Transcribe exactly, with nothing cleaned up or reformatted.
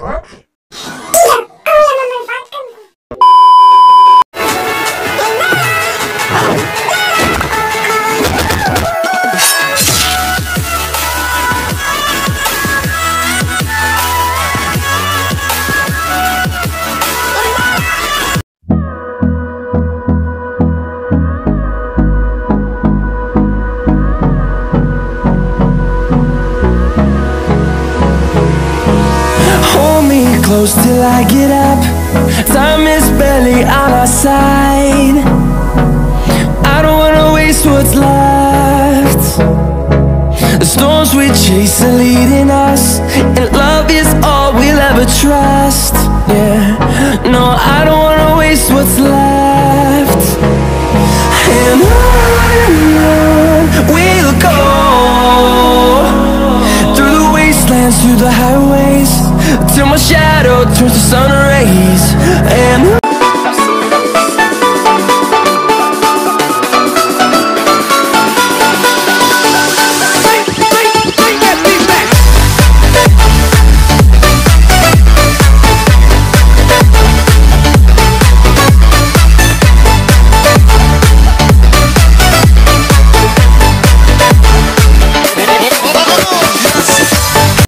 Close till I get up. Time is barely on our side. I don't wanna waste what's left. The storms we chase are leading us, and love is all we'll ever trust. Yeah, no, I don't wanna waste what's left. And on and on we'll go, through the wastelands, through the highways, till my shadow turns to sun rays. And on